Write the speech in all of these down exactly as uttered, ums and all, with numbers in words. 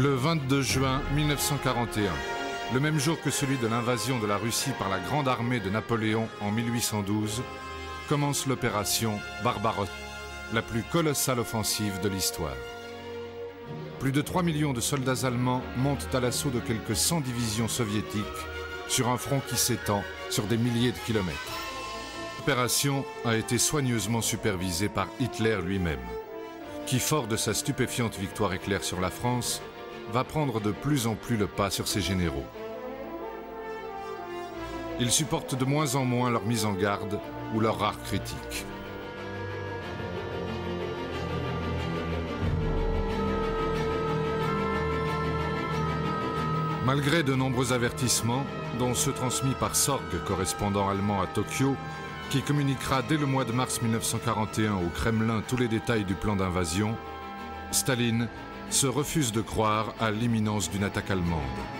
Le vingt-deux juin mille neuf cent quarante et un, le même jour que celui de l'invasion de la Russie par la grande armée de Napoléon en mille huit cent douze, commence l'opération Barbarossa, la plus colossale offensive de l'histoire. Plus de trois millions de soldats allemands montent à l'assaut de quelques cent divisions soviétiques sur un front qui s'étend sur des milliers de kilomètres. L'opération a été soigneusement supervisée par Hitler lui-même, qui, fort de sa stupéfiante victoire éclair sur la France, va prendre de plus en plus le pas sur ses généraux. Ils supportent de moins en moins leur mise en garde ou leurs rares critiques. Malgré de nombreux avertissements, dont ceux transmis par Sorg, correspondant allemand à Tokyo, qui communiquera dès le mois de mars mille neuf cent quarante et un au Kremlin tous les détails du plan d'invasion, Staline se refuse de croire à l'imminence d'une attaque allemande.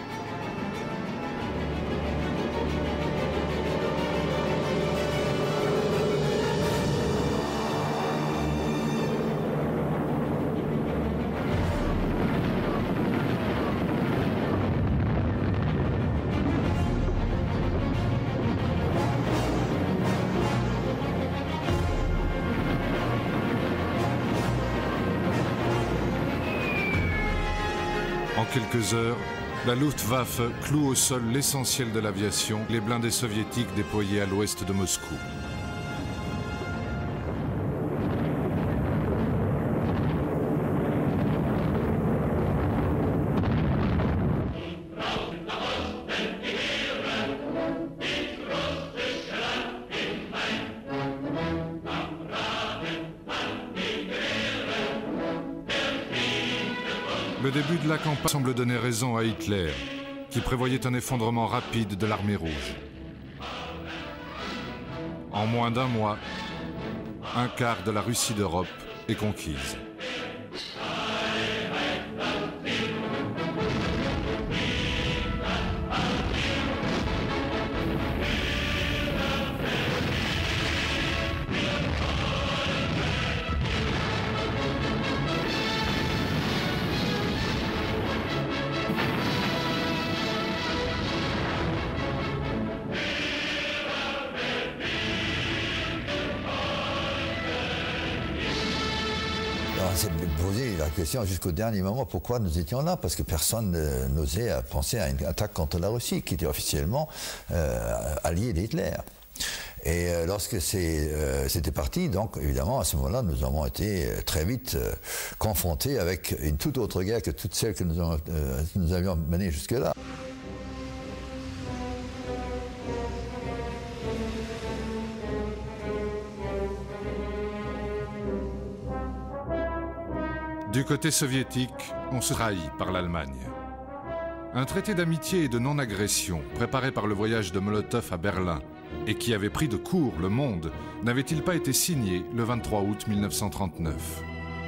En quelques heures, la Luftwaffe cloue au sol l'essentiel de l'aviation, les blindés soviétiques déployés à l'ouest de Moscou. Le début de la campagne semble donner raison à Hitler, qui prévoyait un effondrement rapide de l'armée rouge. En moins d'un mois, un quart de la Russie d'Europe est conquise. On s'est posé la question jusqu'au dernier moment pourquoi nous étions là, parce que personne euh, n'osait penser à une attaque contre la Russie, qui était officiellement euh, alliée d'Hitler. Et euh, lorsque c'est, euh, c'était parti, donc évidemment à ce moment-là, nous avons été très vite euh, confrontés avec une toute autre guerre que toutes celles que nous, avons, euh, nous avions menées jusque-là. Du côté soviétique, on se trahit par l'Allemagne. Un traité d'amitié et de non-agression, préparé par le voyage de Molotov à Berlin, et qui avait pris de court le monde, n'avait-il pas été signé le vingt-trois août mille neuf cent trente-neuf?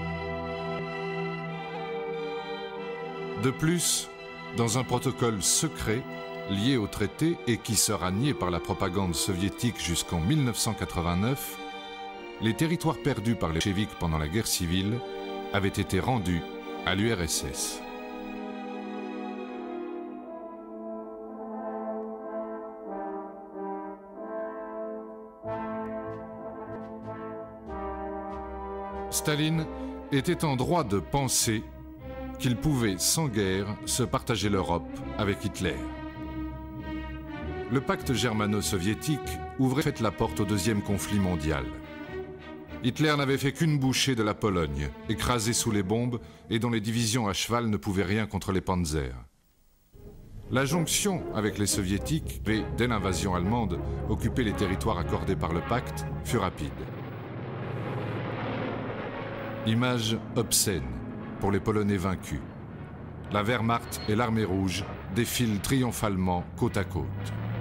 De plus, dans un protocole secret lié au traité et qui sera nié par la propagande soviétique jusqu'en mille neuf cent quatre-vingt-neuf, les territoires perdus par les bolcheviks pendant la guerre civile avait été rendu à l'U R S S. Staline était en droit de penser qu'il pouvait, sans guerre, se partager l'Europe avec Hitler. Le pacte germano-soviétique ouvrait la porte au deuxième conflit mondial. Hitler n'avait fait qu'une bouchée de la Pologne, écrasée sous les bombes et dont les divisions à cheval ne pouvaient rien contre les panzers. La jonction avec les soviétiques, et dès l'invasion allemande, occuper les territoires accordés par le pacte, fut rapide. Image obscène pour les Polonais vaincus. La Wehrmacht et l'armée rouge défilent triomphalement côte à côte.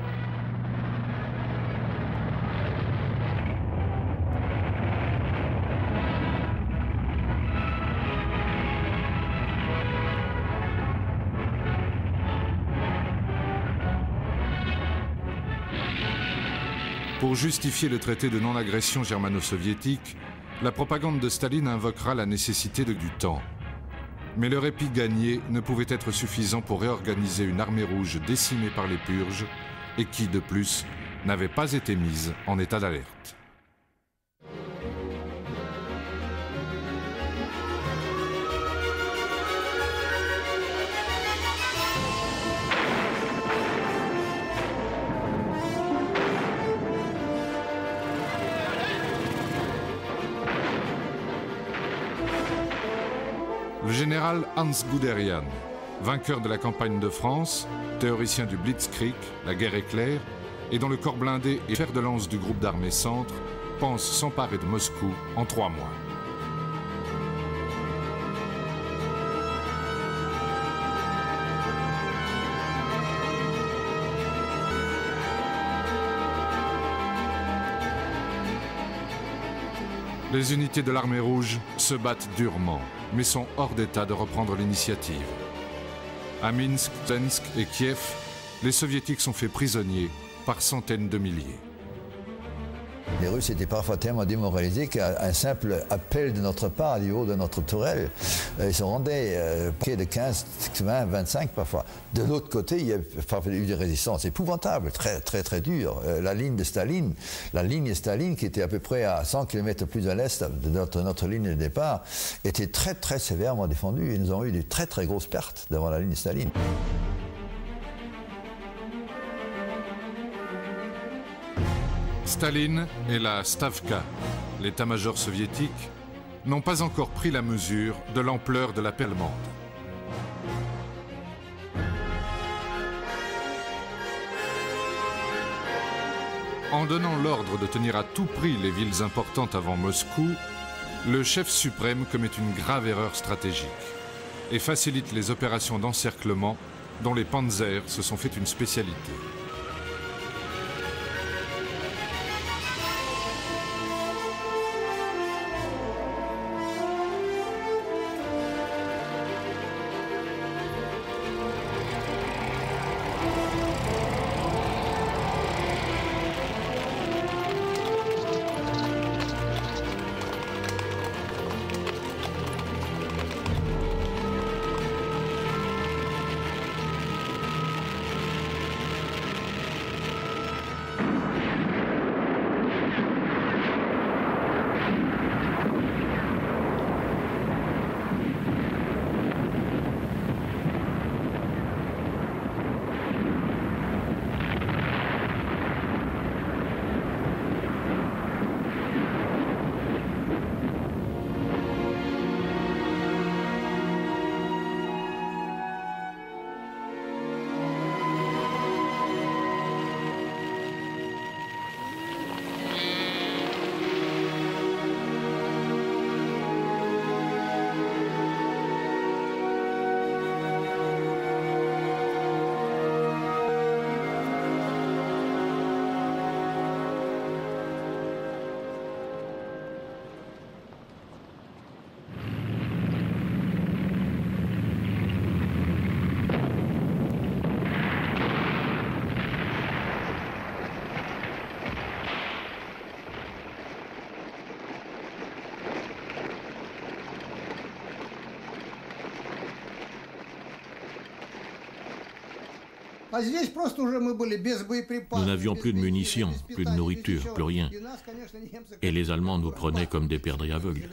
Pour justifier le traité de non-agression germano-soviétique, la propagande de Staline invoquera la nécessité de, du temps. Mais le répit gagné ne pouvait être suffisant pour réorganiser une armée rouge décimée par les purges et qui, de plus, n'avait pas été mise en état d'alerte. Le général Hans Guderian, vainqueur de la campagne de France, théoricien du Blitzkrieg, la guerre éclair, et dont le corps blindé et fer de lance du groupe d'armées Centre, pense s'emparer de Moscou en trois mois. Les unités de l'armée rouge se battent durement, mais sont hors d'état de reprendre l'initiative. À Minsk, Zensk et Kiev, les soviétiques sont faits prisonniers par centaines de milliers. Les Russes étaient parfois tellement démoralisés qu'à un simple appel de notre part, du haut de notre tourelle, ils se rendaient euh, près de quinze, vingt, vingt-cinq parfois. De l'autre côté, il y a parfois eu des résistances épouvantables, très très très dures. Euh, la ligne de Staline, la ligne Staline qui était à peu près à cent kilomètres plus à l'est de notre, notre ligne de départ, était très très sévèrement défendue et nous avons eu des très très grosses pertes devant la ligne Staline. Staline et la Stavka, l'état-major soviétique, n'ont pas encore pris la mesure de l'ampleur de la paix allemande. En donnant l'ordre de tenir à tout prix les villes importantes avant Moscou, le chef suprême commet une grave erreur stratégique et facilite les opérations d'encerclement dont les panzers se sont fait une spécialité. Nous n'avions plus de munitions, plus de nourriture, plus rien. Et les Allemands nous prenaient comme des perdrix aveugles.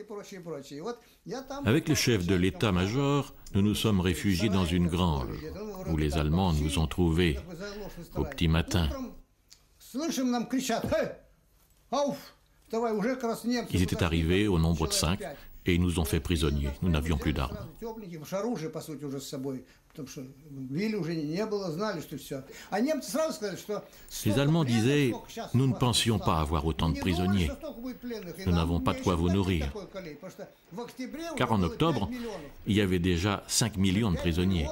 Avec le chef de l'état-major, nous nous sommes réfugiés dans une grange, où les Allemands nous ont trouvés au petit matin. Ils étaient arrivés au nombre de cinq et ils nous ont fait prisonniers. Nous n'avions plus d'armes. Les Allemands disaient « Nous ne pensions pas avoir autant de prisonniers. Nous n'avons pas de quoi vous nourrir. » Car en octobre, il y avait déjà cinq millions de prisonniers.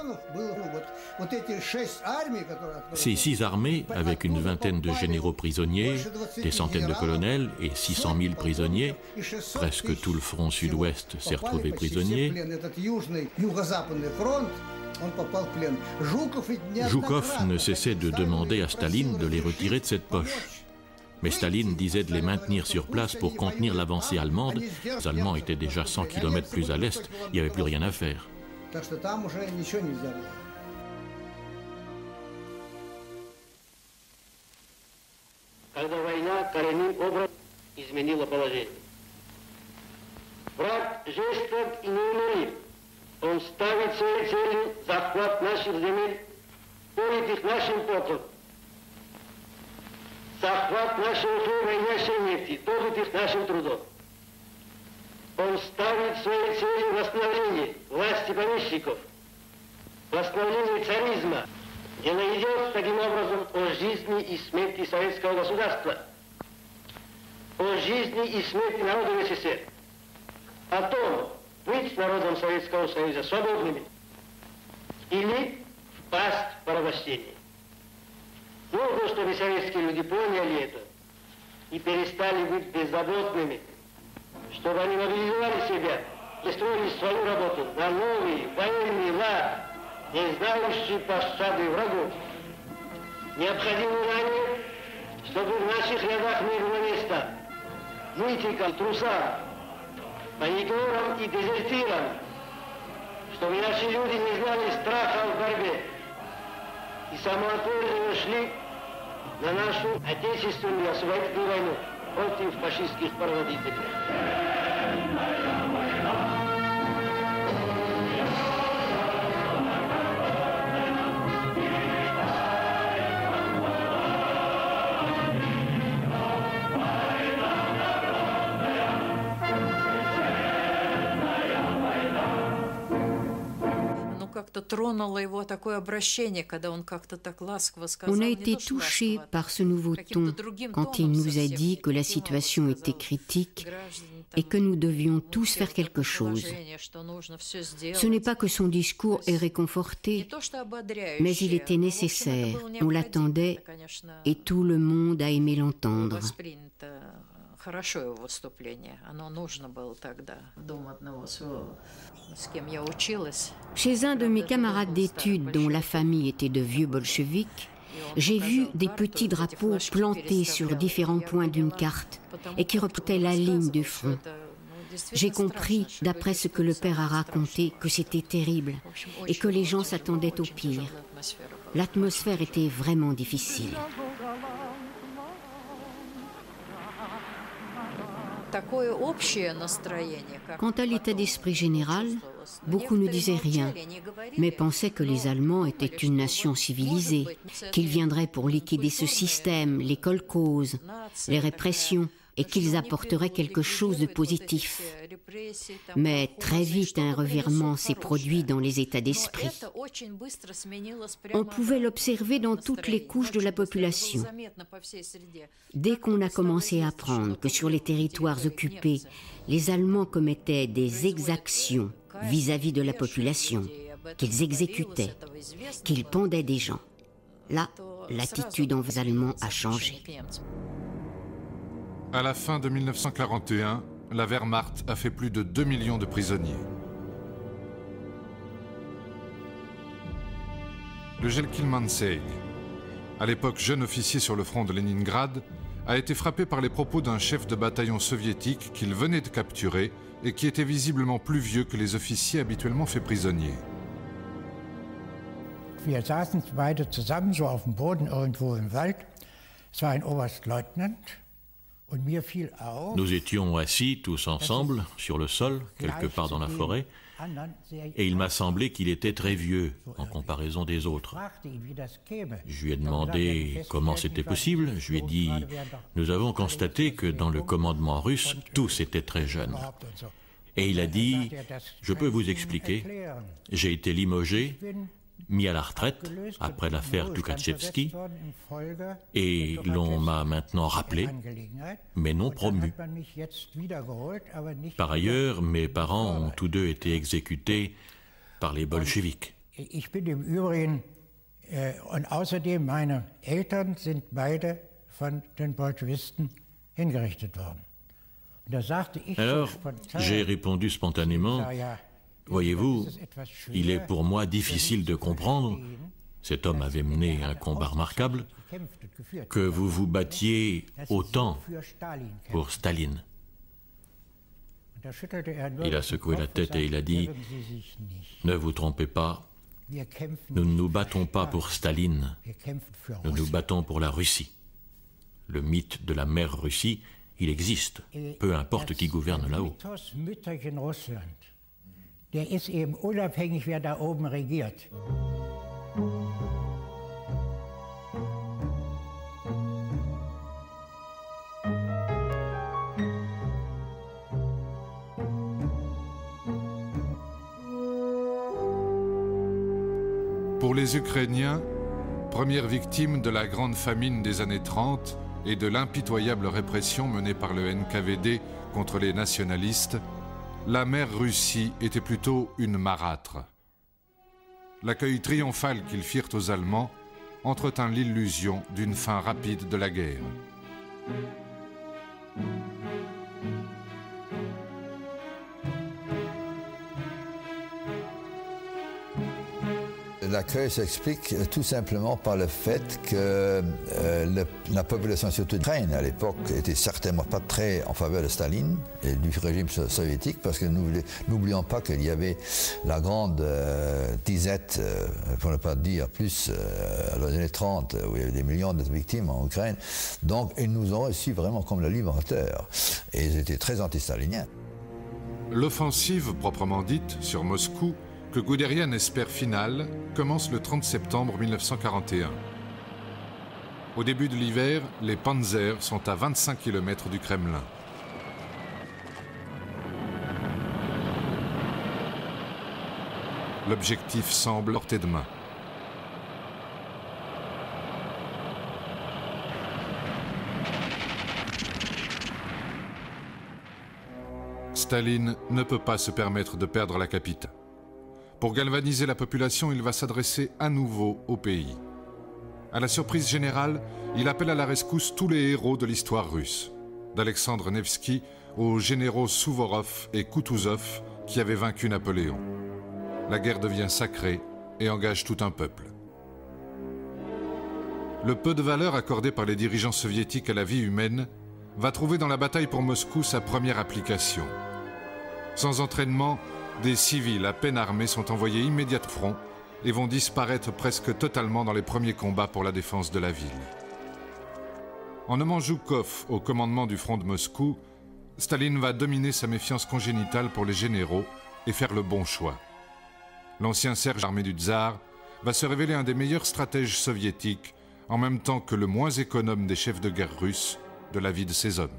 Ces six armées, avec une vingtaine de généraux prisonniers, des centaines de colonels et six cent mille prisonniers, presque tout le front sud-ouest s'est retrouvé prisonnier. Joukov ne cessait de demander à Staline de les retirer de cette poche. Mais Staline disait de les maintenir sur place pour contenir l'avancée allemande. Les Allemands étaient déjà cent kilomètres plus à l'est, il n'y avait plus rien à faire. Когда война коренным образом изменила положение. Враг жесток и неумолим. Он ставит своей целью захват наших земель, политых нашим потом. Захват нашего хлеба и нашей нефти, добытых нашим трудом. Он ставит своей целью восстановление власти помещиков, восстановление царизма. Дело идет таким образом о жизни и смерти советского государства, о жизни и смерти народа СССР, о том, быть народом Советского Союза свободными или впасть в порабощение. Нужно, чтобы советские люди поняли это и перестали быть беззаботными, чтобы они мобилизовали себя и строили свою работу на новый военный лад, не знающий пощады врагов. Необходимо ранее, чтобы в наших рядах не было места нытикам, трусам, паникерам и дезертирам, чтобы наши люди не знали страха в борьбе и самоотверженно шли на нашу отечественную освободительную войну против фашистских проводителей. On a été touché par ce nouveau ton quand il nous a dit que la situation était critique et que nous devions tous faire quelque chose. Ce n'est pas que son discours ait réconforté, mais il était nécessaire, on l'attendait et tout le monde a aimé l'entendre. Chez un de mes camarades d'études dont la famille était de vieux bolcheviks, j'ai vu des petits drapeaux plantés sur différents points d'une carte et qui représentaient la ligne du front. J'ai compris, d'après ce que le père a raconté, que c'était terrible et que les gens s'attendaient au pire. L'atmosphère était vraiment difficile. Quant à l'état d'esprit général, beaucoup ne disaient rien, mais pensaient que les Allemands étaient une nation civilisée, qu'ils viendraient pour liquider ce système, les kolkhozes, les répressions, et qu'ils apporteraient quelque chose de positif. Mais très vite, un revirement s'est produit dans les états d'esprit. On pouvait l'observer dans toutes les couches de la population. Dès qu'on a commencé à apprendre que sur les territoires occupés, les Allemands commettaient des exactions vis-à-vis de la population, qu'ils exécutaient, qu'ils pendaient des gens, là, l'attitude envers les Allemands a changé. À la fin de mille neuf cent quarante et un, la Wehrmacht a fait plus de deux millions de prisonniers. Le Jelkin Manseig, à l'époque jeune officier sur le front de Leningrad, a été frappé par les propos d'un chef de bataillon soviétique qu'il venait de capturer et qui était visiblement plus vieux que les officiers habituellement faits prisonniers. Wir saßen beide zusammen, so auf dem Boden irgendwo im Wald. Es war ein Oberstleutnant. Nous étions assis tous ensemble sur le sol, quelque part dans la forêt, et il m'a semblé qu'il était très vieux en « des autres. Je lui ai demandé comment c'était possible. Je lui ai dit « Nous avons constaté que dans le commandement russe, tous étaient très jeunes. » Et il a dit « Je peux vous expliquer. J'ai été limogé, mis à la retraite après l'affaire Tukhachevsky, et l'on m'a maintenant rappelé, mais non promu. Par ailleurs, mes parents ont tous deux été exécutés par les bolcheviks. Alors, j'ai répondu spontanément, « Voyez-vous, il est pour moi difficile de comprendre Cet homme avait mené un combat remarquable, que vous vous battiez autant pour Staline. Il a secoué la tête et il a dit « Ne vous trompez pas, nous ne nous battons pas pour Staline, nous nous battons pour la Russie. Le mythe de la mère Russie, il existe, peu importe qui gouverne là-haut. » Der ist eben unabhängig, wer da oben regiert. Pour les Ukrainiens, première victime de la grande famine des années trente et de l'impitoyable répression menée par le N K V D contre les nationalistes, la mère Russie était plutôt une marâtre. L'accueil triomphal qu'ils firent aux Allemands entretint l'illusion d'une fin rapide de la guerre. L'accueil s'explique tout simplement par le fait que euh, le, la population, surtout d'Ukraine à l'époque, était certainement pas très en faveur de Staline et du régime soviétique, parce que n'oublions pas qu'il y avait la grande euh, disette, euh, pour ne pas dire plus, euh, dans les années trente, où il y avait des millions de victimes en Ukraine. Donc ils nous ont reçus vraiment comme le libérateur, et ils étaient très anti-staliniens. L'offensive proprement dite sur Moscou, que Guderian espère finale, commence le trente septembre mille neuf cent quarante et un. Au début de l'hiver, les Panzers sont à vingt-cinq kilomètres du Kremlin. L'objectif semble portée de main. Staline ne peut pas se permettre de perdre la capitale. Pour galvaniser la population, il va s'adresser à nouveau au pays. À la surprise générale, il appelle à la rescousse tous les héros de l'histoire russe, d'Alexandre Nevsky aux généraux Souvorov et Koutouzov qui avaient vaincu Napoléon. La guerre devient sacrée et engage tout un peuple. Le peu de valeur accordé par les dirigeants soviétiques à la vie humaine va trouver dans la bataille pour Moscou sa première application. Sans entraînement, des civils à peine armés sont envoyés immédiatement au front et vont disparaître presque totalement dans les premiers combats pour la défense de la ville. En nommant Zhukov au commandement du front de Moscou, Staline va dominer sa méfiance congénitale pour les généraux et faire le bon choix. L'ancien serge armé du tsar va se révéler un des meilleurs stratèges soviétiques, en même temps que le moins économe des chefs de guerre russes, de la vie de ses hommes.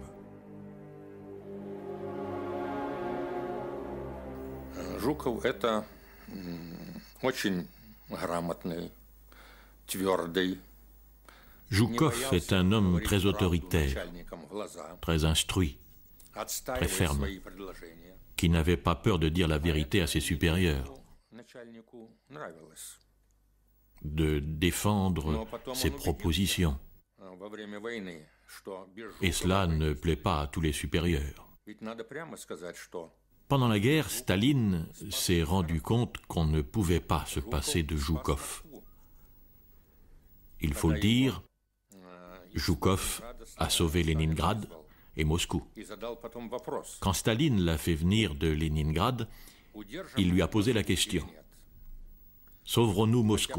Жуков – это очень грамотный, твердый. Zhukov est un homme très autoritaire, très instruit, très ferme, qui n'avait pas peur de dire la vérité à ses supérieurs, de défendre ses propositions. Et cela ne plaît pas à tous les supérieurs. Pendant la guerre, Staline s'est rendu compte qu'on ne pouvait pas se passer de Zhukov. Il faut le dire, Zhukov a sauvé Leningrad et Moscou. Quand Staline l'a fait venir de Leningrad, il lui a posé la question: sauverons-nous Moscou?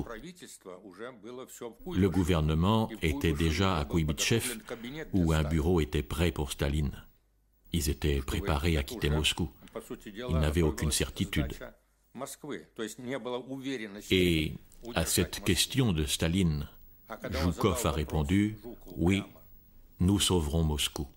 Le gouvernement était déjà à Kouybatchev, où un bureau était prêt pour Staline. Ils étaient préparés à quitter Moscou. Ils n'avaient aucune certitude. Et à cette question de Staline, Zhukov a répondu: oui, nous sauverons Moscou.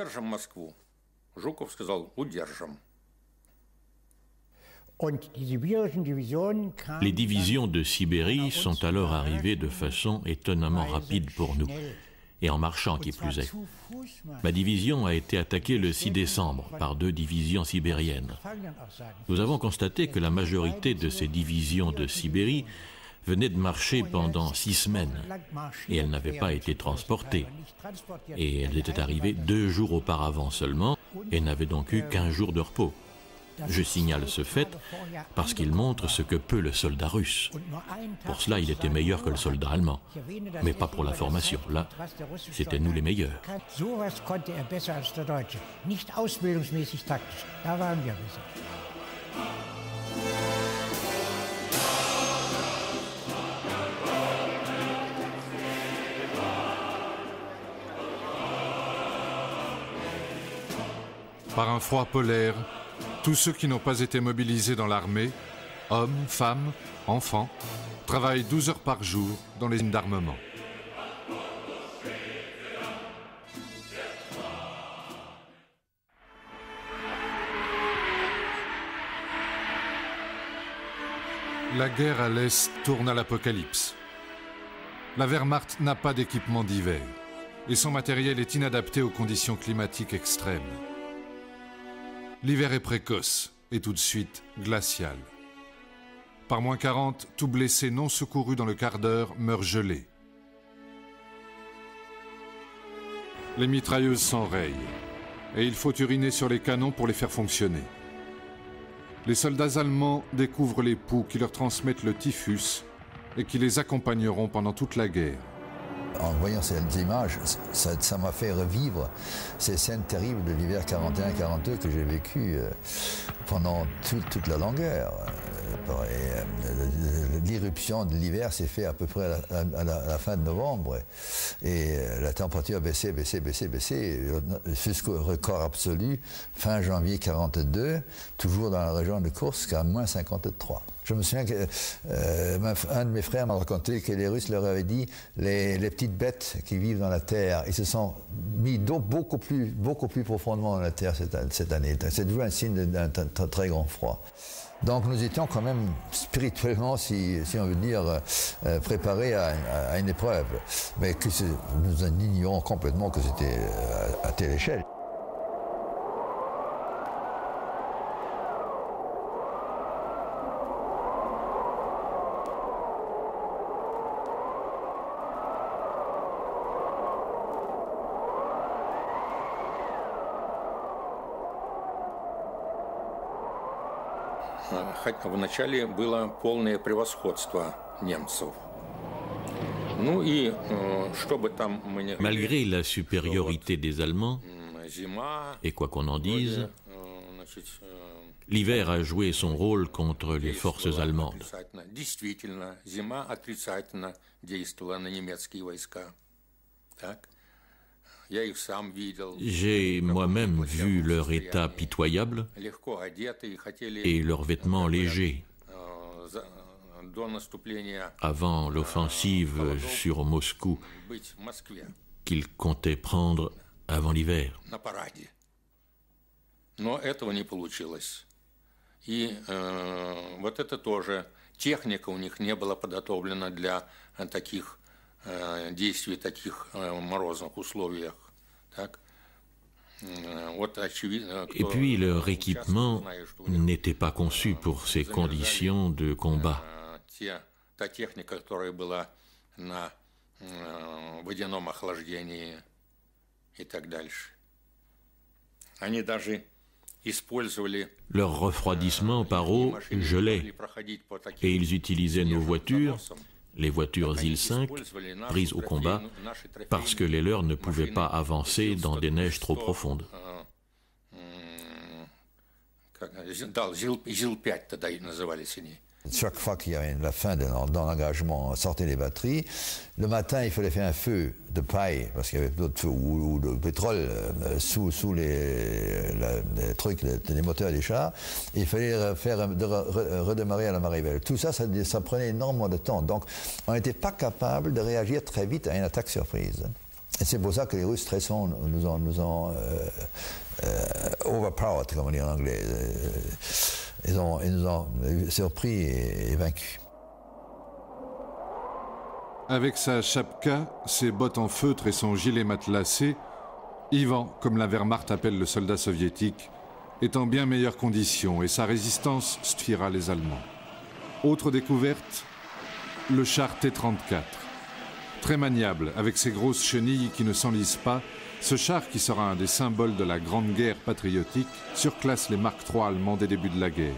Les divisions de Sibérie sont alors arrivées de façon étonnamment rapide pour nous, et en marchant qui plus est. Ma division a été attaquée le six décembre par deux divisions sibériennes. Nous avons constaté que la majorité de ces divisions de Sibérie venaient de marcher pendant six semaines, et elles n'avaient pas été transportées. Et elles étaient arrivées deux jours auparavant seulement, et n'avaient donc eu qu'un jour de repos. Je signale ce fait parce qu'il montre ce que peut le soldat russe. Pour cela, il était meilleur que le soldat allemand, mais pas pour la formation. Là, c'était nous les meilleurs. Par un froid polaire, tous ceux qui n'ont pas été mobilisés dans l'armée, hommes, femmes, enfants, travaillent douze heures par jour dans les usines d'armement. La guerre à l'Est tourne à l'apocalypse. La Wehrmacht n'a pas d'équipement d'hiver et son matériel est inadapté aux conditions climatiques extrêmes. L'hiver est précoce et tout de suite glacial. Par moins quarante, tout blessé non secouru dans le quart d'heure meurt gelé. Les mitrailleuses s'enrayent et il faut uriner sur les canons pour les faire fonctionner. Les soldats allemands découvrent les poux qui leur transmettent le typhus et qui les accompagneront pendant toute la guerre. En voyant ces images, ça m'a fait revivre ces scènes terribles de l'hiver quarante et un quarante-deux que j'ai vécu euh, pendant tout, toute la longueur. L'irruption de l'hiver s'est faite à peu près à la, à, la, à la fin de novembre et la température baissait, baissait, baissait, baissait jusqu'au record absolu fin janvier quarante-deux, toujours dans la région de Kursk à moins cinquante-trois. Je me souviens qu'un euh, de mes frères m'a raconté que les Russes leur avaient dit les, les petites bêtes qui vivent dans la terre, ils se sont mis d'eau beaucoup plus, beaucoup plus profondément dans la terre cette, cette année. C'est devenu un signe d'un très grand froid. Donc nous étions quand même spirituellement, si, si on veut dire, euh, préparés à, à, à une épreuve. Mais que nous ignorions complètement que c'était à, à telle échelle. Вначале было полное превосходство немцев. Ну и что бы там мы ни говорили, malgré la supériorité des Allemands, et quoi qu'on en dise, l'hiver a joué son rôle contre les forces allemandes. Действительно, зима отрицательно действовала на немецкие войска. Так? J'ai moi-même vu leur état pitoyable et leurs vêtements légers avant l'offensive sur Moscou qu'ils comptaient prendre avant l'hiver. Но этого не получилось. И э, вот это тоже техника у них не была подготовлена для таких э, действий, таких э, морозных условиях. Так? Э, вот очевидно. Et puis leur équipement n'était pas conçu pour ces conditions de combat. Те, та техника, которая была на э, водяном охлаждении и так дальше. Они даже Leur refroidissement par eau gelait et ils utilisaient nos voitures, les voitures Il cinq, prises au combat, parce que les leurs ne pouvaient pas avancer dans des neiges trop profondes. Chaque fois qu'il y avait la fin de l'engagement, sortait les batteries. Le matin, il fallait faire un feu de paille, parce qu'il y avait d'autres feux, ou, ou de pétrole euh, sous, sous les, la, les trucs, les, les moteurs des chars. Et il fallait faire, de, re, redémarrer à la marée. Tout ça, ça, ça prenait énormément de temps. Donc, on n'était pas capable de réagir très vite à une attaque surprise. Et c'est pour ça que les Russes, très souvent, nous ont, nous ont euh, euh, overpowered, comme on dit en anglais. Ils, ont, ils nous ont surpris et, et vaincus. Avec sa chapka, ses bottes en feutre et son gilet matelassé, Ivan, comme la Wehrmacht appelle le soldat soviétique, est en bien meilleures conditions et sa résistance suffira les Allemands. Autre découverte, le char T trente-quatre. Très maniable, avec ses grosses chenilles qui ne s'enlisent pas Ce char, qui sera un des symboles de la Grande Guerre patriotique, surclasse les Mark trois allemands des débuts de la guerre.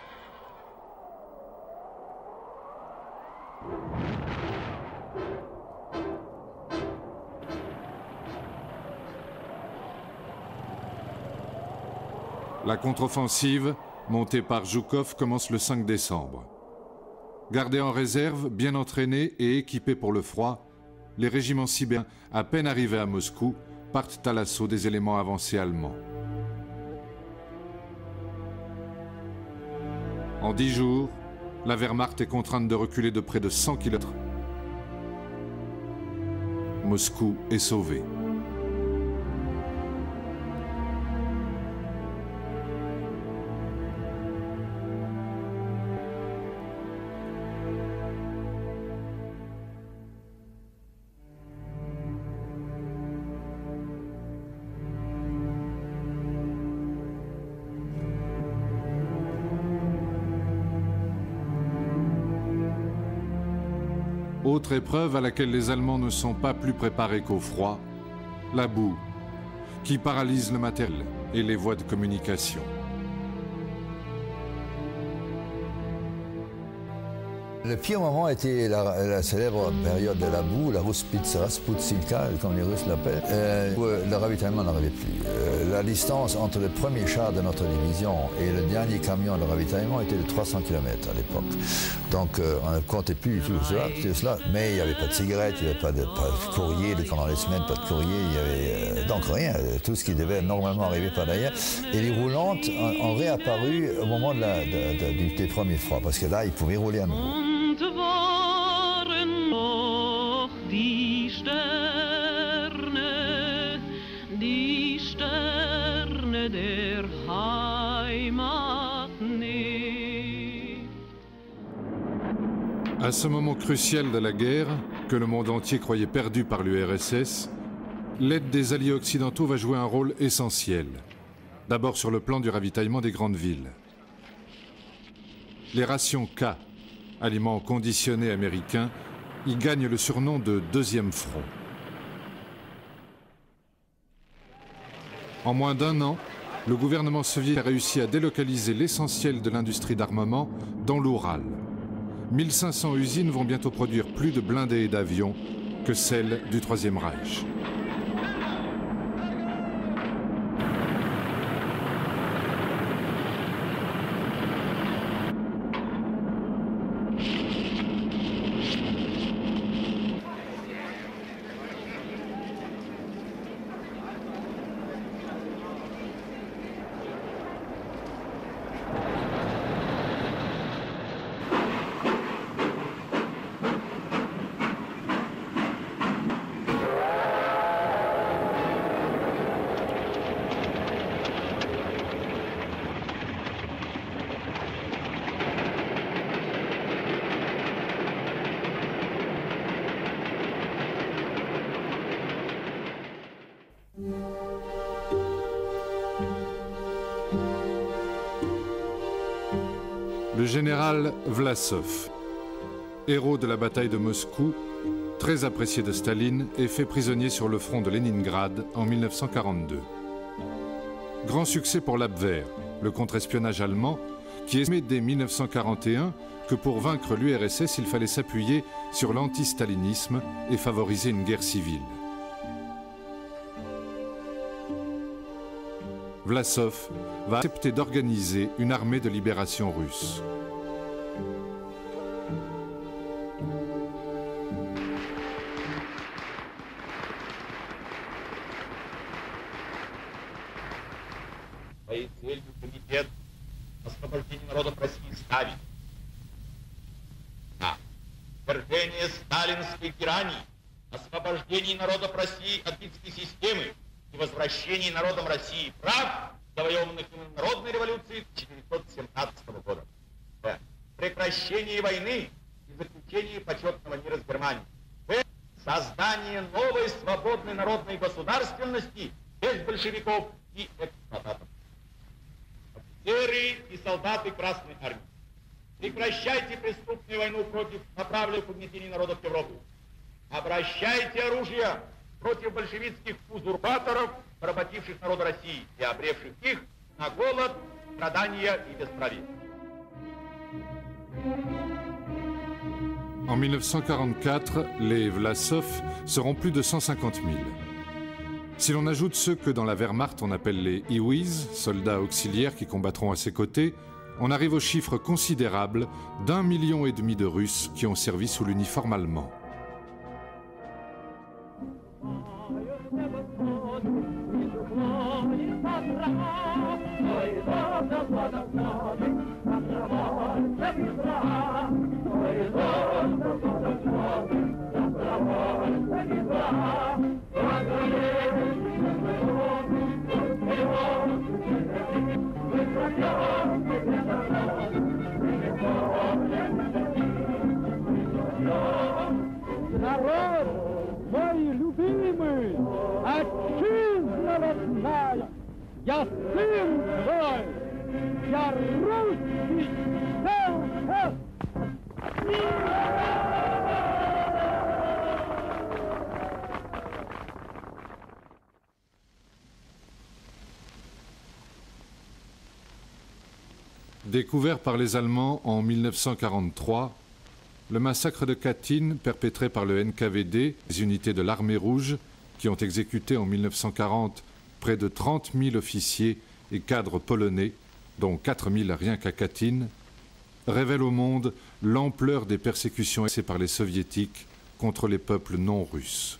La contre-offensive, montée par Zhukov, commence le cinq décembre. Gardés en réserve, bien entraînés et équipés pour le froid, les régiments sibériens, à peine arrivés à Moscou, partent à l'assaut des éléments avancés allemands. En dix jours, la Wehrmacht est contrainte de reculer de près de cent kilomètres. Moscou est sauvé. Autre épreuve à laquelle les Allemands ne sont pas plus préparés qu'au froid, la boue, qui paralyse le matériel et les voies de communication. Le pire moment était la, la célèbre période de la boue, la Ruspitsa, Sputsilka, comme les Russes l'appellent, euh, où le ravitaillement n'arrivait plus. Euh, la distance entre le premier char de notre division et le dernier camion de ravitaillement était de trois cents kilomètres à l'époque. Donc euh, on ne comptait plus tout cela, tout cela, mais il n'y avait pas de cigarettes, il n'y avait pas de, pas de courrier, pendant les semaines, pas de courrier, il y avait euh, donc rien, tout ce qui devait normalement arriver par derrière. Et les roulantes ont, ont réapparu au moment de la, de, de, des premiers froids, parce que là, ils pouvaient rouler à nouveau. À ce moment crucial de la guerre, que le monde entier croyait perdu par l'U R S S, l'aide des alliés occidentaux va jouer un rôle essentiel. D'abord sur le plan du ravitaillement des grandes villes. Les rations K, aliments conditionnés américains, y gagnent le surnom de deuxième front. En moins d'un an, le gouvernement soviétique a réussi à délocaliser l'essentiel de l'industrie d'armement dans l'Oural. mille cinq cents usines vont bientôt produire plus de blindés et d'avions que celles du Troisième Reich. Le général Vlasov, héros de la bataille de Moscou, très apprécié de Staline, est fait prisonnier sur le front de Leningrad en mille neuf cent quarante-deux. Grand succès pour l'Abwehr, le contre-espionnage allemand, qui estimait dès mille neuf cent quarante et un que pour vaincre l'U R S S, il fallait s'appuyer sur l'anti-stalinisme et favoriser une guerre civile. Vlasov va accepter d'organiser une armée de libération russe. сталинской тирании, освобождении народов России от битской системы и возвращении народам России прав, завоеванных им народной революцией тысяча девятьсот семнадцатого года. Б. Прекращение войны и заключение почетного мира с Германией. В. Создание новой свободной народной государственности без большевиков и эксплуататоров. Офицеры и солдаты Красной Армии, прекращайте преступную войну против направленных угнетений народов Европы. Обращайте оружие против большевистских узурпаторов, поработивших народ России и обрекших их на голод, страдания и бесправие. En mille neuf cent quarante-quatre, les Vlasov seront plus de cent cinquante mille. Si l'on ajoute ceux que dans la Wehrmacht on appelle les Iwiz, soldats auxiliaires qui combattront à ses côtés, on arrive au chiffre considérable d'un million et demi de Russes qui ont servi sous l'uniforme allemand. Народ мой любимый, отчизна родная, я сын твой, я русский селф. Découvert par les Allemands en mille neuf cent quarante-trois, le massacre de Katyn, perpétré par le N K V D, les unités de l'Armée rouge, qui ont exécuté en mille neuf cent quarante près de trente mille officiers et cadres polonais, dont quatre mille rien qu'à Katyn, révèle au monde l'ampleur des persécutions exercées par les soviétiques contre les peuples non russes.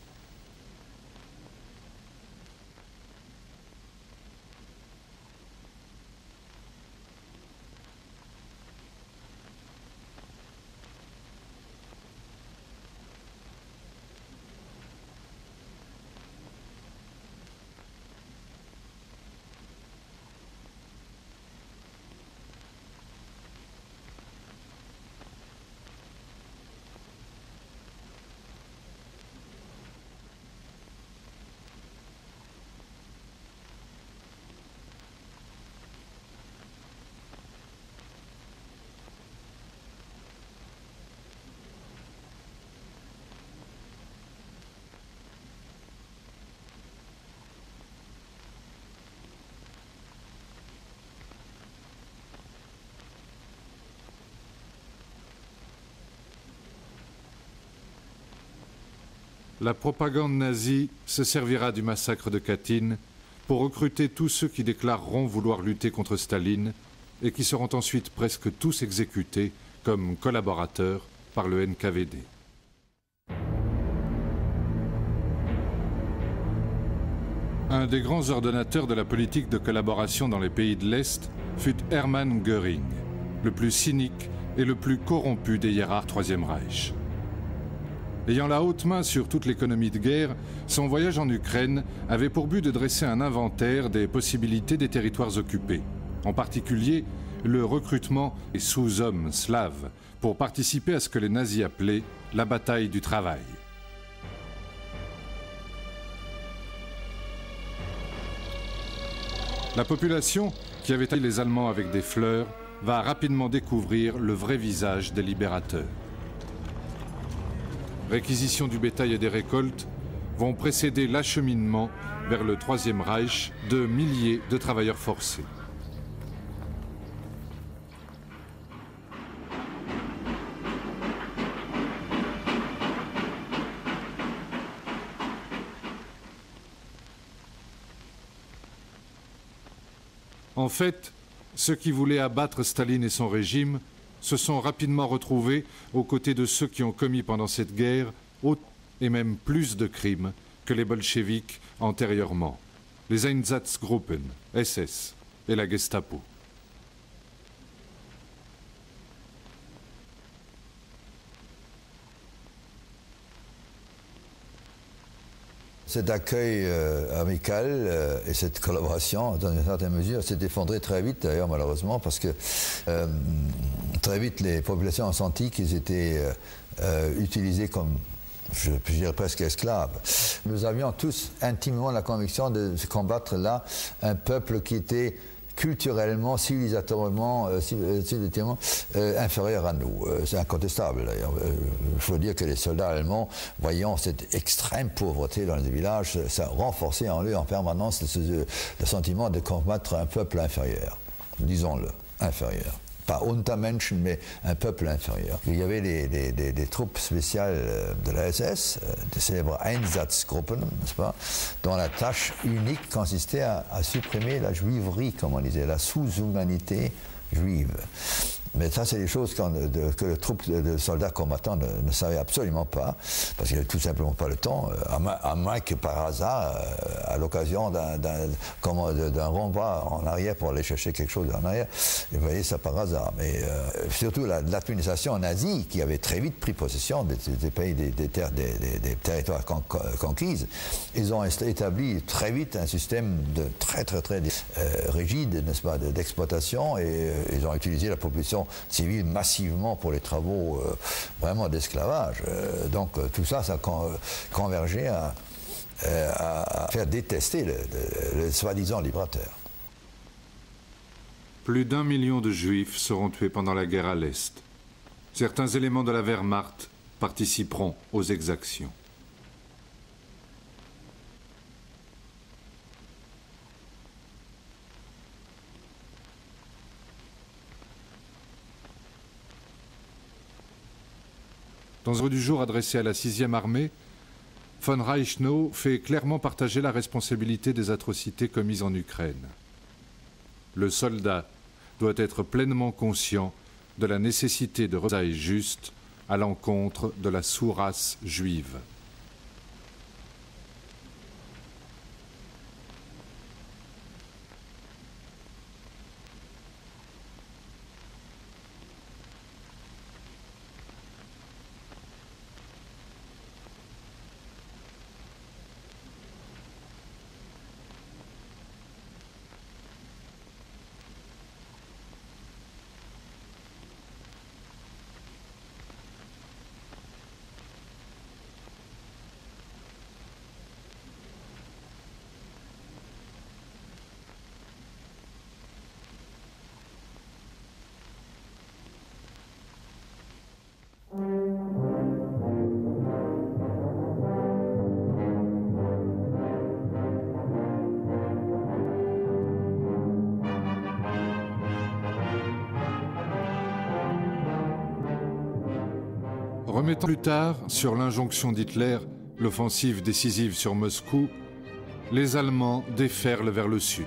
La propagande nazie se servira du massacre de Katyn pour recruter tous ceux qui déclareront vouloir lutter contre Staline et qui seront ensuite presque tous exécutés comme collaborateurs par le N K V D. Un des grands ordonnateurs de la politique de collaboration dans les pays de l'Est fut Hermann Göring, le plus cynique et le plus corrompu des hiérarques Troisième Reich. Ayant la haute main sur toute l'économie de guerre, son voyage en Ukraine avait pour but de dresser un inventaire des possibilités des territoires occupés, en particulier le recrutement des sous-hommes slaves pour participer à ce que les nazis appelaient la bataille du travail. La population, qui avait accueilli les Allemands avec des fleurs, va rapidement découvrir le vrai visage des libérateurs. Réquisition du bétail et des récoltes vont précéder l'acheminement vers le Troisième Reich de milliers de travailleurs forcés. En fait, ceux qui voulaient abattre Staline et son régime se sont rapidement retrouvés aux côtés de ceux qui ont commis pendant cette guerre autant et même plus de crimes que les bolcheviks antérieurement, les Einsatzgruppen, S S et la Gestapo. Cet accueil euh, amical euh, et cette collaboration, dans une certaine mesure, s'est effondré très vite, d'ailleurs, malheureusement, parce que euh, très vite, les populations ont senti qu'ils étaient euh, euh, utilisés comme, je, je dirais presque esclaves. Nous avions tous intimement la conviction de combattre là un peuple qui était culturellement, civilisatoirement, euh, civilisatoirement euh, inférieurs à nous. Euh, c'est incontestable d'ailleurs. Il euh, faut dire que les soldats allemands, voyant cette extrême pauvreté dans les villages, ça renforçait en eux en permanence le, le sentiment de combattre un peuple inférieur, disons-le, inférieur. Pas Untermenschen, mais un peuple inférieur. Il y avait des, des, des, des troupes spéciales de la S S, des célèbres Einsatzgruppen, n'est-ce pas, dont la tâche unique consistait à, à supprimer la juiverie, comme on disait, la sous-humanité juive. Mais ça, c'est des choses de, que le troupe de, de soldats combattants ne, ne savait absolument pas, parce qu'il n'avait tout simplement pas le temps, à moins, à moins que par hasard, à l'occasion d'un, d'un, d'un renvoi en arrière pour aller chercher quelque chose en arrière, vous voyez ça par hasard. Mais euh, surtout la, l'administration nazie, qui avait très vite pris possession des, des pays, des, des, terres, des, des, des territoires con, conquises, ils ont établi très vite un système de très très très euh, rigide, n'est-ce pas, d'exploitation, et euh, ils ont utilisé la population civile massivement pour les travaux euh, vraiment d'esclavage. Euh, donc euh, tout ça, ça con, convergeait à, euh, à faire détester le, le, le soi-disant libérateur. Plus d'un million de Juifs seront tués pendant la guerre à l'Est. Certains éléments de la Wehrmacht participeront aux exactions. Dans un ordre du jour adressé à la sixième armée, von Reichenau fait clairement partager la responsabilité des atrocités commises en Ukraine. Le soldat doit être pleinement conscient de la nécessité de représailles justes à l'encontre de la sous-race juive. Remettant plus tard, sur l'injonction d'Hitler, l'offensive décisive sur Moscou, les Allemands déferlent vers le sud.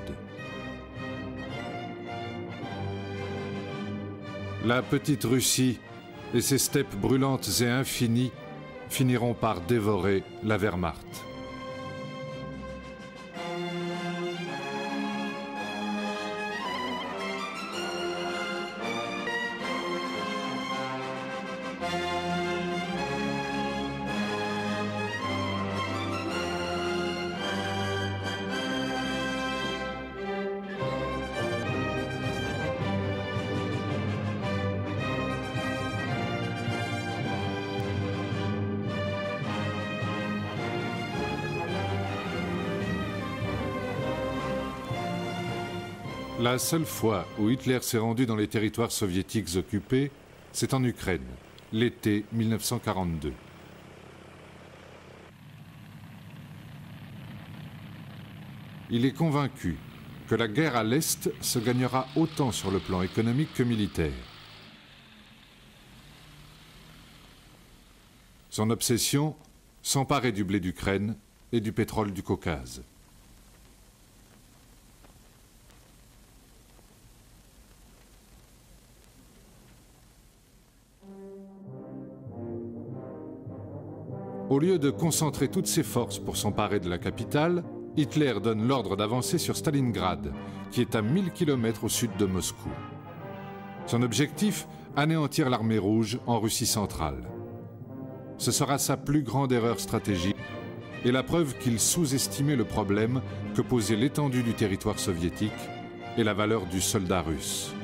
La petite Russie et ses steppes brûlantes et infinies finiront par dévorer la Wehrmacht. La seule fois où Hitler s'est rendu dans les territoires soviétiques occupés, c'est en Ukraine, l'été mille neuf cent quarante-deux. Il est convaincu que la guerre à l'Est se gagnera autant sur le plan économique que militaire. Son obsession, s'emparer du blé d'Ukraine et du pétrole du Caucase. Au lieu de concentrer toutes ses forces pour s'emparer de la capitale, Hitler donne l'ordre d'avancer sur Stalingrad, qui est à mille kilomètres au sud de Moscou. Son objectif, anéantir l'armée rouge en Russie centrale. Ce sera sa plus grande erreur stratégique et la preuve qu'il sous-estimait le problème que posait l'étendue du territoire soviétique et la valeur du soldat russe.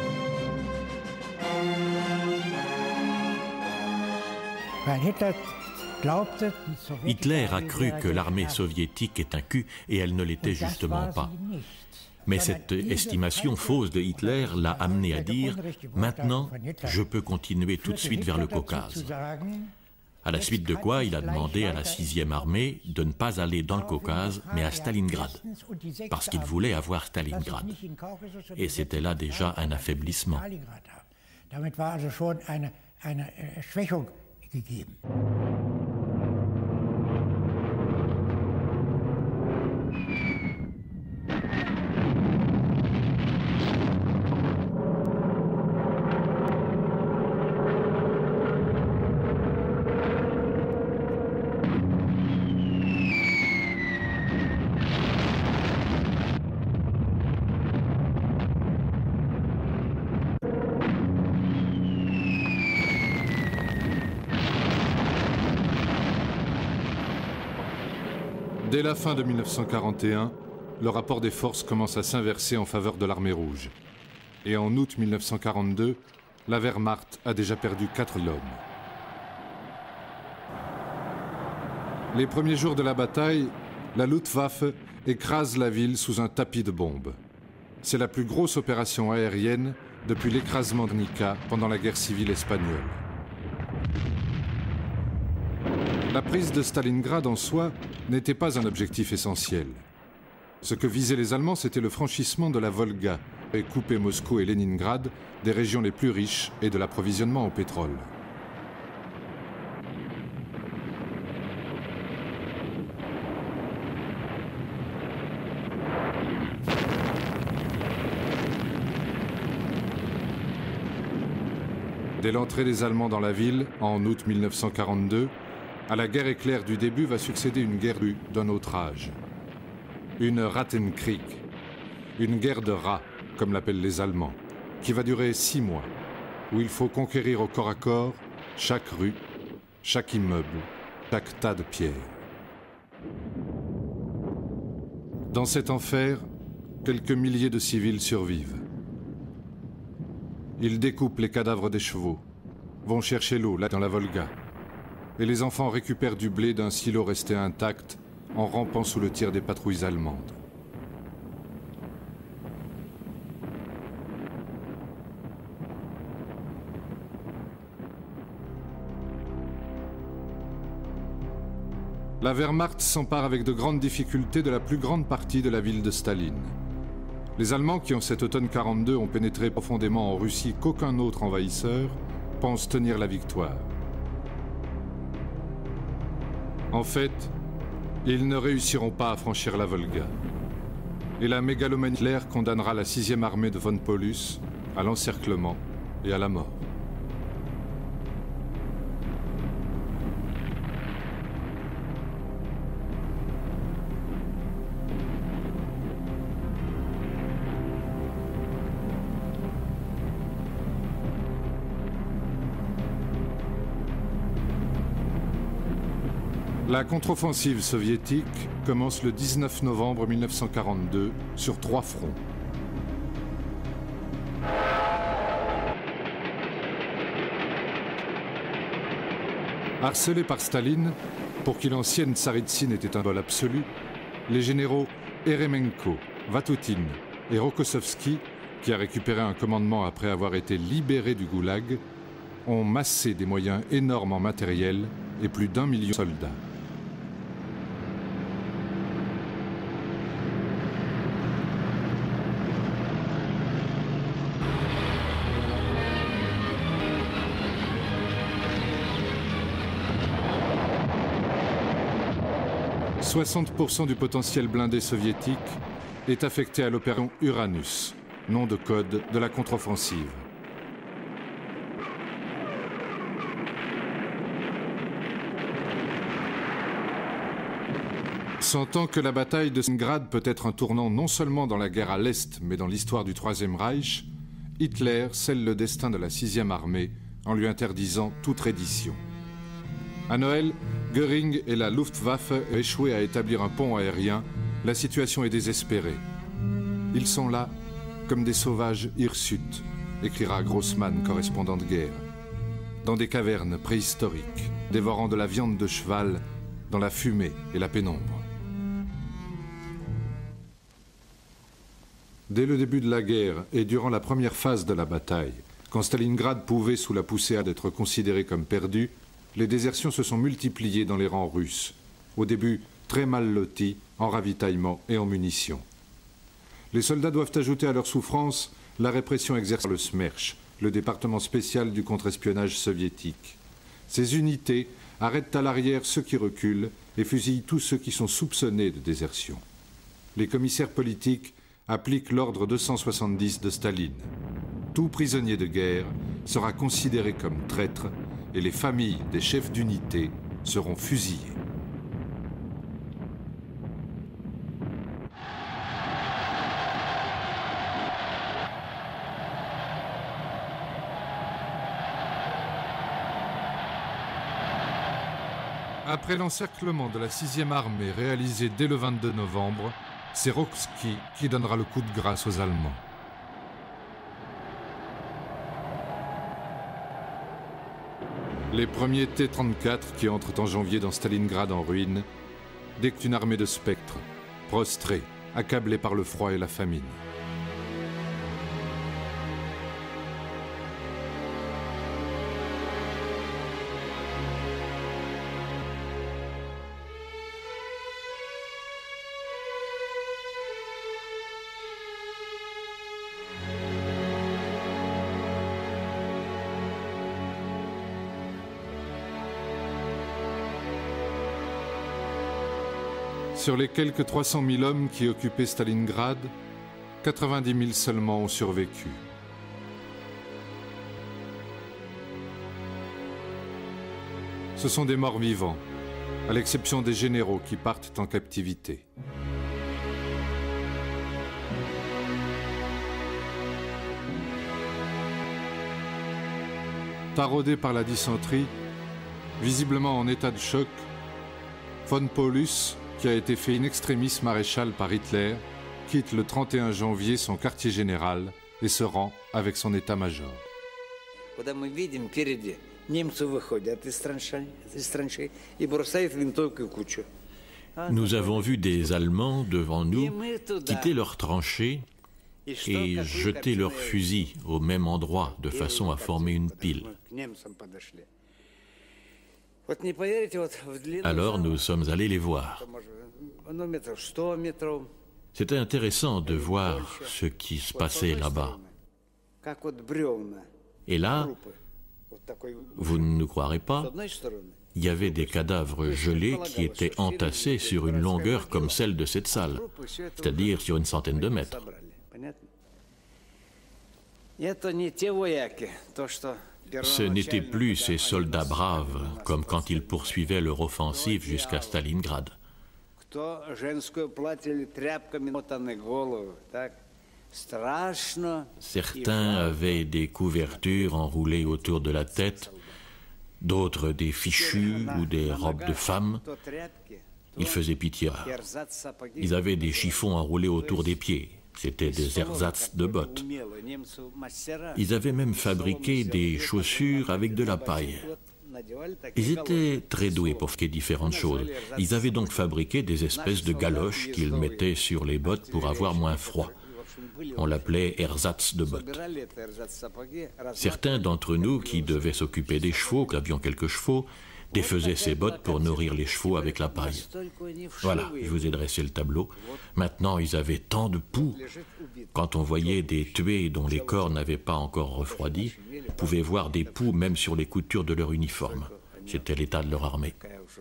Weil Hitler Hitler a cru que l'armée soviétique est un cul et elle ne l'était justement pas. Mais cette estimation fausse de Hitler l'a amené à dire « Maintenant, je peux continuer tout de suite vers le Caucase ». À la suite de quoi, il a demandé à la sixième armée de ne pas aller dans le Caucase, mais à Stalingrad, parce qu'il voulait avoir Stalingrad. Et c'était là déjà un affaiblissement. Dès la fin de mille neuf cent quarante et un, le rapport des forces commence à s'inverser en faveur de l'armée rouge. Et en août mille neuf cent quarante-deux, la Wehrmacht a déjà perdu quatre hommes. Les premiers jours de la bataille, la Luftwaffe écrase la ville sous un tapis de bombes. C'est la plus grosse opération aérienne depuis l'écrasement de Nika pendant la guerre civile espagnole. La prise de Stalingrad en soi n'était pas un objectif essentiel. Ce que visaient les Allemands, c'était le franchissement de la Volga et couper Moscou et Leningrad des régions les plus riches et de l'approvisionnement en pétrole. Dès l'entrée des Allemands dans la ville, en août mille neuf cent quarante-deux, à la guerre éclair du début va succéder une guerre d'un autre âge. Une Rattenkrieg, une guerre de rats, comme l'appellent les Allemands, qui va durer six mois, où il faut conquérir au corps à corps chaque rue, chaque immeuble, chaque tas de pierres. Dans cet enfer, quelques milliers de civils survivent. Ils découpent les cadavres des chevaux, vont chercher l'eau là dans la Volga, et les enfants récupèrent du blé d'un silo resté intact en rampant sous le tir des patrouilles allemandes. La Wehrmacht s'empare avec de grandes difficultés de la plus grande partie de la ville de Staline. Les Allemands qui, en cet automne quarante-deux, ont pénétré profondément en Russie qu'aucun autre envahisseur, pensent tenir la victoire. En fait, ils ne réussiront pas à franchir la Volga. Et la mégalomanie Hitler condamnera la sixième armée de von Paulus à l'encerclement et à la mort. La contre-offensive soviétique commence le dix-neuf novembre mille neuf cent quarante-deux sur trois fronts. Harcelés par Staline, pour qui l'ancienne Tsaritsine était un vol absolu, les généraux Eremenko, Vatutin et Rokossovski, qui a récupéré un commandement après avoir été libéré du goulag, ont massé des moyens énormes en matériel et plus d'un million de soldats. soixante pour cent du potentiel blindé soviétique est affecté à l'opération Uranus, nom de code de la contre-offensive. Sentant que la bataille de Stalingrad peut être un tournant non seulement dans la guerre à l'Est, mais dans l'histoire du Troisième Reich, Hitler scelle le destin de la sixième armée en lui interdisant toute reddition. À Noël, Göring et la Luftwaffe ont échoué à établir un pont aérien. La situation est désespérée. Ils sont là comme des sauvages hirsutes, écrira Grossman, correspondant de guerre. dans des cavernes préhistoriques, dévorant de la viande de cheval dans la fumée et la pénombre. Dès le début de la guerre et durant la première phase de la bataille, quand Stalingrad pouvait sous la poussée d'être considéré comme perdu, les désertions se sont multipliées dans les rangs russes, au début très mal lotis en ravitaillement et en munitions. Les soldats doivent ajouter à leur souffrance la répression exercée par le Smerch, le département spécial du contre-espionnage soviétique. Ces unités arrêtent à l'arrière ceux qui reculent et fusillent tous ceux qui sont soupçonnés de désertion. Les commissaires politiques appliquent l'ordre deux cent soixante-dix de Staline. Tout prisonnier de guerre sera considéré comme traître et les familles des chefs d'unité seront fusillées. Après l'encerclement de la sixième armée réalisé dès le vingt-deux novembre, c'est Rokski qui donnera le coup de grâce aux Allemands. Les premiers T trente-quatre qui entrent en janvier dans Stalingrad en ruine, dès qu'une armée de spectres, prostrée, accablée par le froid et la famine. Sur les quelques trois cent mille hommes qui occupaient Stalingrad, quatre-vingt-dix mille seulement ont survécu. Ce sont des morts vivants, à l'exception des généraux qui partent en captivité. Taraudé par la dysenterie, visiblement en état de choc, von Paulus, qui a été fait in extremis maréchal par Hitler, quitte le trente et un janvier son quartier général et se rend avec son état-major. Nous avons vu des Allemands devant nous quitter leurs tranchées et jeter leurs fusils au même endroit de façon à former une pile. Alors nous sommes allés les voir. C'était intéressant de voir ce qui se passait là-bas. Et là, vous ne nous croirez pas, il y avait des cadavres gelés qui étaient entassés sur une longueur comme celle de cette salle, c'est-à-dire sur une centaine de mètres. Ce n'étaient plus ces soldats braves, comme quand ils poursuivaient leur offensive jusqu'à Stalingrad. Certains avaient des couvertures enroulées autour de la tête, d'autres des fichus ou des robes de femmes. Ils faisaient pitié. Ils avaient des chiffons enroulés autour des pieds. C'était des ersatz de bottes. Ils avaient même fabriqué des chaussures avec de la paille. Ils étaient très doués pour faire différentes choses. Ils avaient donc fabriqué des espèces de galoches qu'ils mettaient sur les bottes pour avoir moins froid. On l'appelait ersatz de bottes. Certains d'entre nous qui devaient s'occuper des chevaux, qui avions quelques chevaux, défaisaient ces bottes pour nourrir les chevaux avec la paille. Voilà, je vous ai dressé le tableau. Maintenant, ils avaient tant de poux. Quand on voyait des tués dont les corps n'avaient pas encore refroidi, on pouvait voir des poux même sur les coutures de leur uniforme. C'était l'état de leur armée.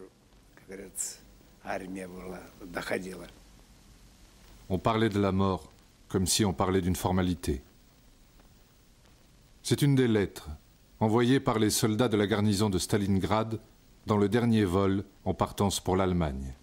On parlait de la mort comme si on parlait d'une formalité. C'est une des lettres envoyées par les soldats de la garnison de Stalingrad dans le dernier vol en partance pour l'Allemagne.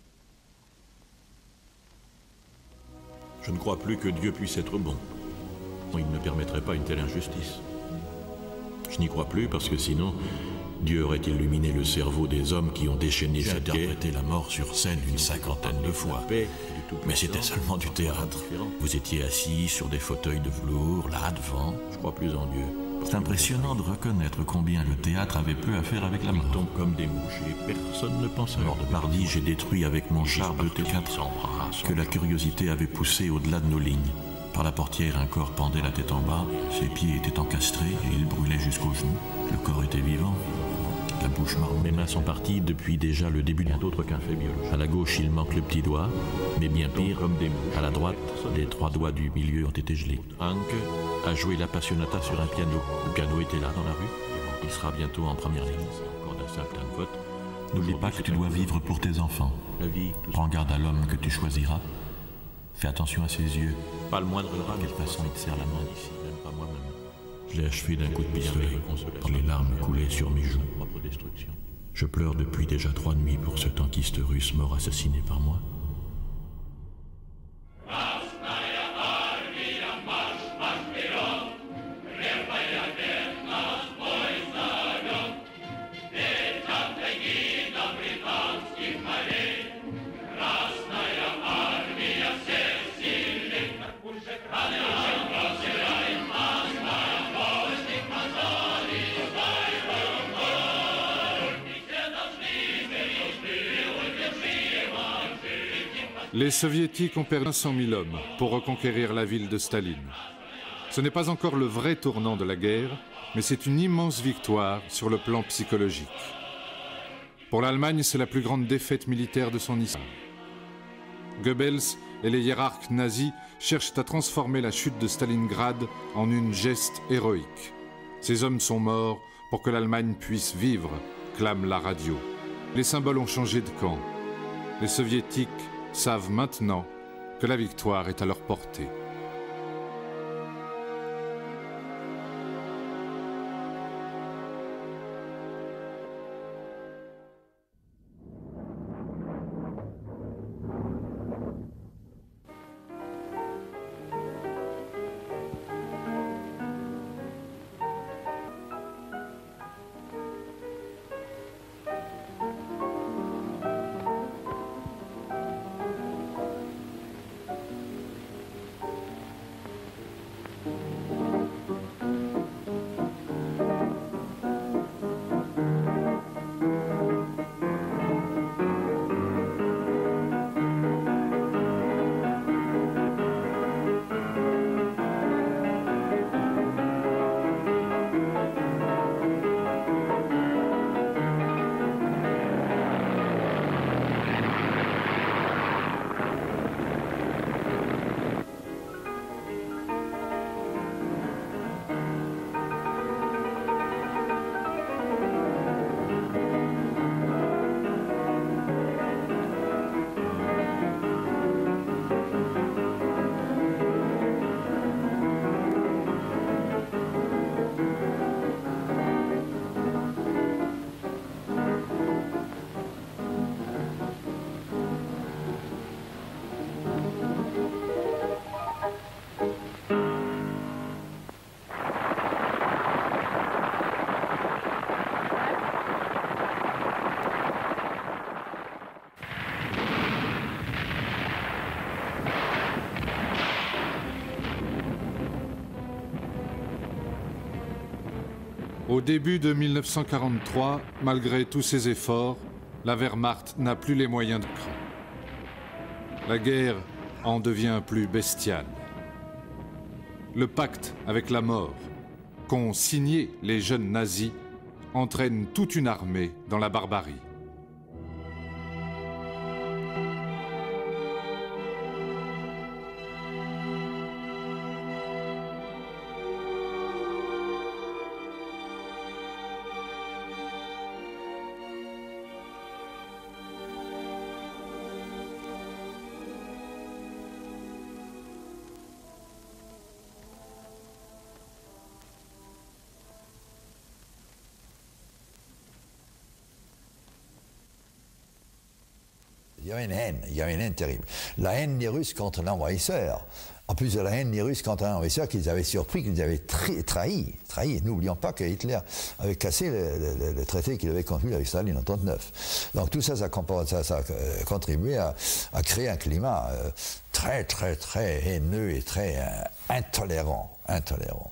Je ne crois plus que Dieu puisse être bon. Il ne permettrait pas une telle injustice. Je n'y crois plus parce que sinon, Dieu aurait illuminé le cerveau des hommes qui ont déchaîné cette guerre. J'ai interprété la mort sur scène une cinquantaine de fois. Mais c'était seulement du théâtre. Vous étiez assis sur des fauteuils de velours, là devant. Je crois plus en Dieu. C'est impressionnant de reconnaître combien le théâtre avait peu à faire avec la mort. Ils tombent comme des mouches et personne ne pense à leur de mardi, j'ai détruit avec mon char deux T quatre que la curiosité avait poussé au-delà de nos lignes. Par la portière, un corps pendait la tête en bas, ses pieds étaient encastrés et il brûlait jusqu'aux genoux. Le corps était vivant, la bouche marron. Mes mains sont parties depuis déjà le début d'un autre qu'un fait biologique. À la gauche, il manque le petit doigt, mais bien pire, comme des mouches. À la droite, les trois doigts du milieu ont été gelés. Hank a joué l'Appassionata sur un piano. Le piano était là dans la rue. Il sera bientôt en première ligne. C'est encore d'un simple vote. N'oublie pas que tu dois vivre pour tes enfants. La vie, prends garde à l'homme que tu choisiras. Fais attention à ses yeux. Pas le moindre rat, de quelle façon il te serre la main d'ici, même pas moi-même. Je l'ai achevé d'un coup de pistolet. Les larmes coulaient sur mes joues. Je pleure depuis déjà trois nuits pour ce tankiste russe mort assassiné par moi. Les soviétiques ont perdu cinq cent mille hommes pour reconquérir la ville de Staline. Ce n'est pas encore le vrai tournant de la guerre, mais c'est une immense victoire sur le plan psychologique. Pour l'Allemagne, c'est la plus grande défaite militaire de son histoire. Goebbels et les hiérarques nazis cherchent à transformer la chute de Stalingrad en une geste héroïque. Ces hommes sont morts pour que l'Allemagne puisse vivre, clame la radio. Les symboles ont changé de camp. Les soviétiques savent maintenant que la victoire est à leur portée. Au début de mille neuf cent quarante-trois, malgré tous ses efforts, la Wehrmacht n'a plus les moyens de craindre. La guerre en devient plus bestiale. Le pacte avec la mort qu'ont signé les jeunes nazis entraîne toute une armée dans la barbarie. Il y avait une haine, il y avait une haine terrible. La haine des Russes contre l'envahisseur. En plus de la haine des Russes contre l'envahisseur qu'ils avaient surpris, qu'ils avaient tra trahi. trahi. N'oublions pas que Hitler avait cassé le, le, le traité qu'il avait conclu avec Staline en mille neuf cent trente-neuf. Donc tout ça, ça, ça, ça a contribué à, à créer un climat euh, très, très, très haineux et très euh, intolérant. intolérant.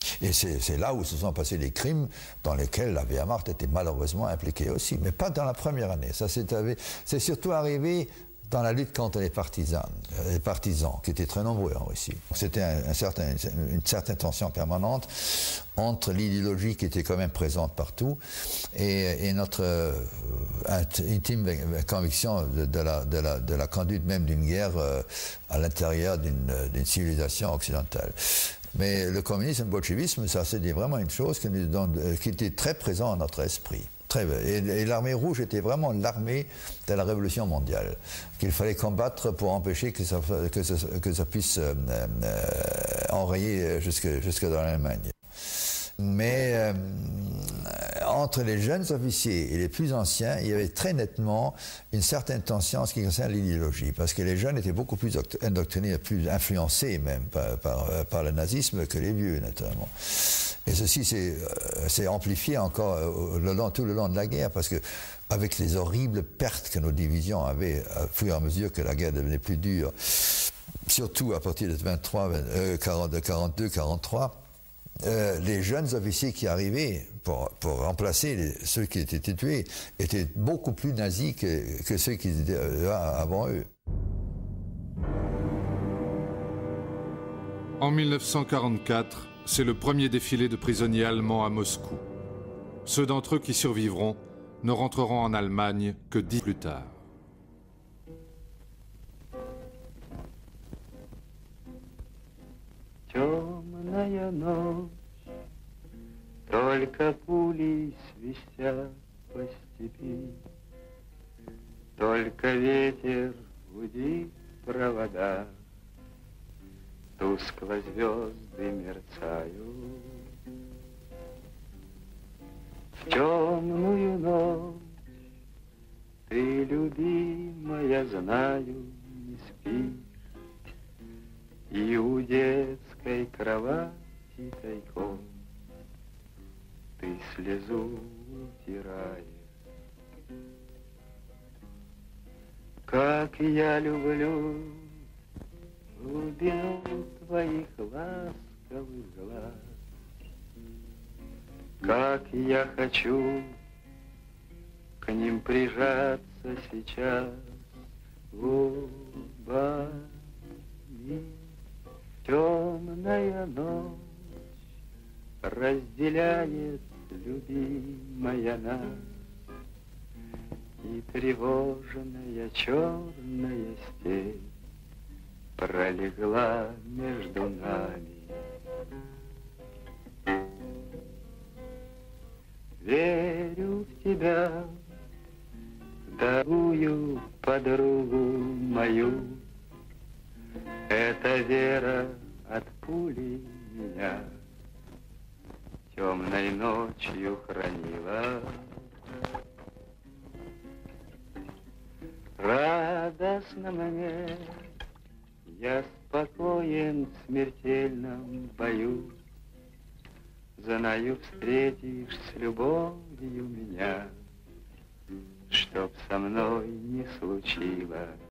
Et c'est là où se sont passés les crimes dans lesquels la Wehrmacht était malheureusement impliquée aussi, mais pas dans la première année. Ça c'est surtout arrivé dans la lutte contre les partisans, les partisans qui étaient très nombreux en Russie. C'était un, un certain, une certaine tension permanente entre l'idéologie qui était quand même présente partout et, et notre euh, intime conviction de, de, la, de, la, de la conduite même d'une guerre euh, à l'intérieur d'une civilisation occidentale. Mais le communisme, le bolchevisme, ça c'était vraiment une chose qui, nous donne, qui était très présente dans notre esprit. Très, et et l'armée rouge était vraiment l'armée de la révolution mondiale, qu'il fallait combattre pour empêcher que ça, que ça, que ça puisse euh, euh, enrayer jusque, jusque dans l'Allemagne. Mais euh, entre les jeunes officiers et les plus anciens, il y avait très nettement une certaine tension en ce qui concerne l'idéologie, parce que les jeunes étaient beaucoup plus indoctrinés, plus influencés même par, par, par le nazisme que les vieux, naturellement. Et ceci s'est amplifié encore le long, tout le long de la guerre, parce que avec les horribles pertes que nos divisions avaient, au fur et à mesure que la guerre devenait plus dure, surtout à partir de vingt-trois, euh, quarante, quarante-deux, quarante-trois, Euh, les jeunes officiers qui arrivaient pour, pour remplacer les, ceux qui étaient tués étaient beaucoup plus nazis que, que ceux qui étaient là avant eux. En mille neuf cent quarante-quatre, c'est le premier défilé de prisonniers allemands à Moscou. Ceux d'entre eux qui survivront ne rentreront en Allemagne que dix ans plus tard. Темная ночь, только пули свистят по степи, только ветер гудит провода, тускло звезды мерцают. В темную ночь ты, любимая, знаю, не спишь, и у детской кровати тайком ты слезу утираешь. Как я люблю глубину твоих ласковых глаз, как я хочу к ним прижаться сейчас губами. Темная ночь разделяет, любимая, нас, и тревожная черная степь пролегла между нами. Верю в тебя, дорогую подругу мою, эта вера от пули меня темной ночью хранила. Радостно мне, я спокоен в смертельном бою, знаю, встретишь с любовью меня, чтоб со мной не случилось.